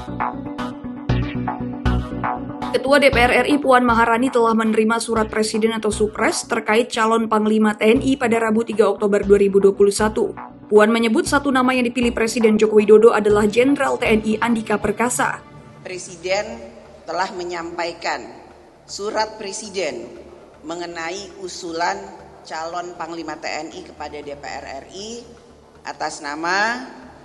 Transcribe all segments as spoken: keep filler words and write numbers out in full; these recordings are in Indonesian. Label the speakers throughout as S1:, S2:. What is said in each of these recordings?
S1: Ketua D P R R I Puan Maharani telah menerima surat Presiden atau Supres terkait calon Panglima T N I pada Rabu tiga Oktober dua ribu dua puluh satu. Puan menyebut satu nama yang dipilih Presiden Joko Widodo adalah Jenderal T N I Andika Perkasa.
S2: Presiden telah menyampaikan surat Presiden mengenai usulan calon Panglima T N I kepada D P R R I atas nama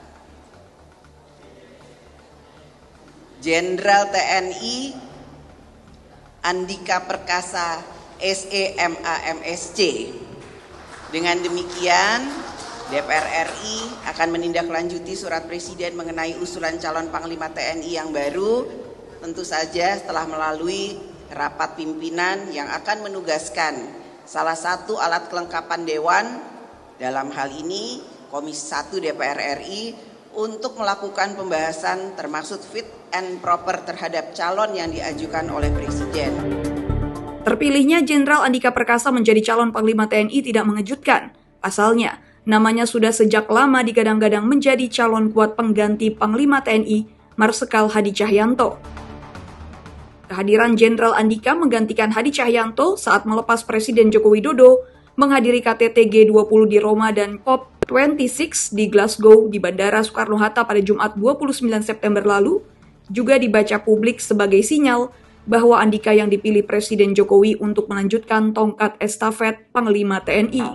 S2: Jenderal T N I Andika Perkasa S E M A M S C. Dengan demikian, D P R R I akan menindaklanjuti surat Presiden mengenai usulan calon Panglima T N I yang baru, tentu saja setelah melalui rapat pimpinan yang akan menugaskan salah satu alat kelengkapan Dewan, dalam hal ini Komisi satu D P R R I, untuk melakukan pembahasan termasuk fit and proper terhadap calon yang diajukan oleh Presiden.
S1: Terpilihnya Jenderal Andika Perkasa menjadi calon Panglima T N I tidak mengejutkan. Pasalnya, namanya sudah sejak lama digadang-gadang menjadi calon kuat pengganti Panglima T N I, Marsikal Hadi Cahyanto. Kehadiran Jenderal Andika menggantikan Hadi Cahyanto saat melepas Presiden Joko Widodo menghadiri K T T G dua puluh di Roma dan C O P dua puluh enam di Glasgow di Bandara Soekarno-Hatta pada Jumat dua puluh sembilan September lalu, juga dibaca publik sebagai sinyal bahwa Andika yang dipilih Presiden Jokowi untuk melanjutkan tongkat estafet Panglima T N I.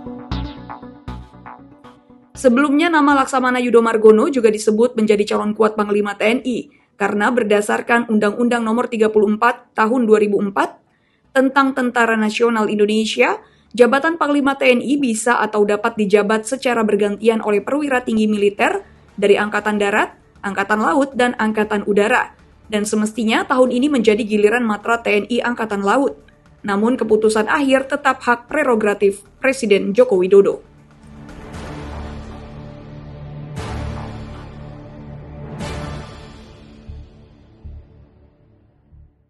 S1: Sebelumnya nama Laksamana Yudho Margono juga disebut menjadi calon kuat Panglima T N I karena berdasarkan Undang-Undang Nomor tiga puluh empat Tahun dua ribu empat tentang Tentara Nasional Indonesia, jabatan Panglima T N I bisa atau dapat dijabat secara bergantian oleh perwira tinggi militer dari Angkatan Darat, Angkatan Laut, dan Angkatan Udara. Dan semestinya tahun ini menjadi giliran matra T N I Angkatan Laut. Namun keputusan akhir tetap hak prerogatif Presiden Joko Widodo.